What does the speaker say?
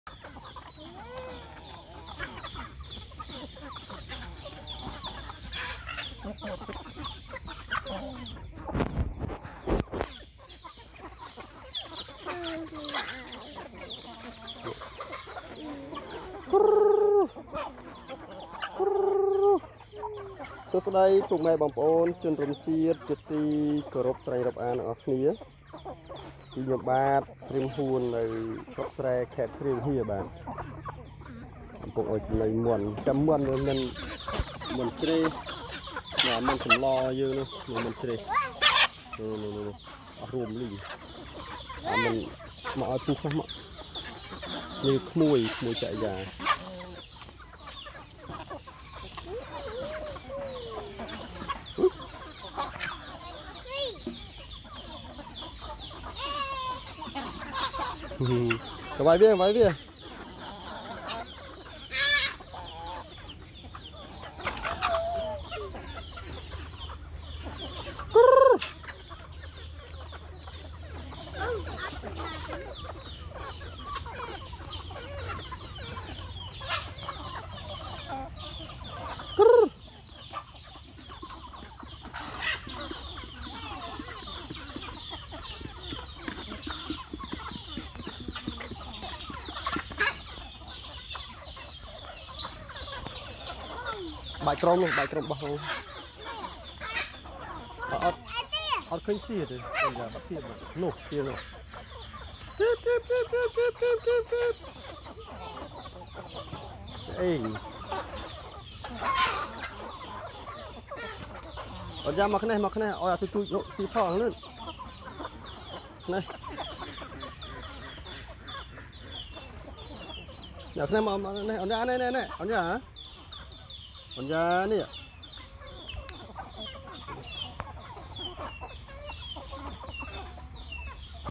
Số đây cùng mẹ bóng ôn chân rung chiết chất ti cờ rộp sài rộp an ở phía thì nhập bát rim huôn này rộp sài khẹt rim hìa bạn bóng ôn này muộn chấm muộn rồi mình muộn chê mà mình cũng lo dư nữa muộn chê rùm lì mình mà ở chung không như mùi chạy dài cái vài viên bài trống bao ở khơi tiền rồi bây giờ bắt tiền rồi tiền rồi ê ở ra mặc này ôi tôi nộ xì thò lên này giờ này mà này ở ra này ở ra hả? Còn ra nè.